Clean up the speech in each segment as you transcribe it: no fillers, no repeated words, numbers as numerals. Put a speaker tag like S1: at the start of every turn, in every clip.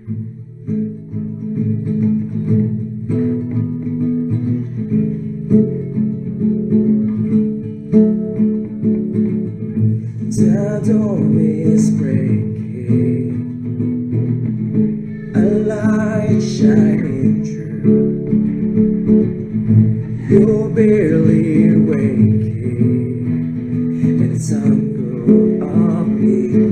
S1: The dawn is breaking, a light shining through. You're barely waking, and the sun goes up in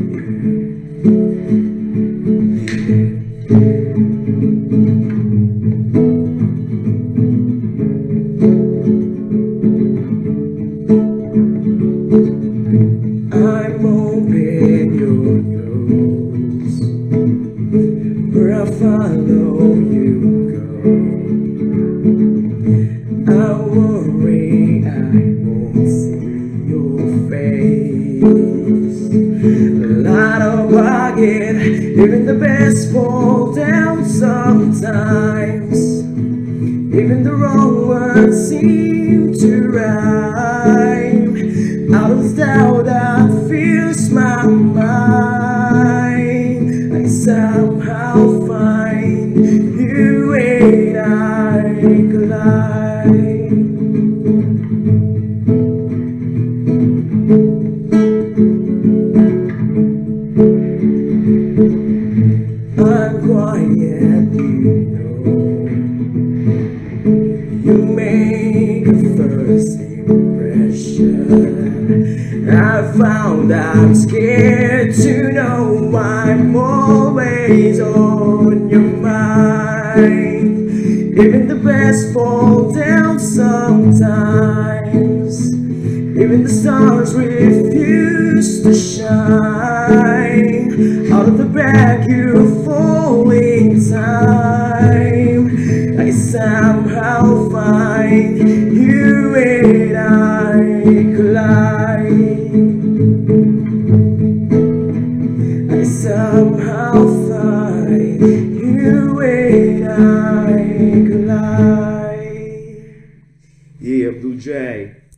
S1: I'm open your nose, where I follow you go. I worry I won't see your face. A lot of bargain, even the best fall down sometimes. Even the wrong words seem to rhyme. Out of this doubt that fills my mind, I somehow find you and I collide. I'm quiet, you make a first impression. I found I'm scared to know I'm always on your mind. Even the best fall down sometimes. Even the stars refuse to shine. Out of the bag you fall in time. I somehow find you and I collide. I somehow find you and I collide.
S2: Yeah, Dadee Jay.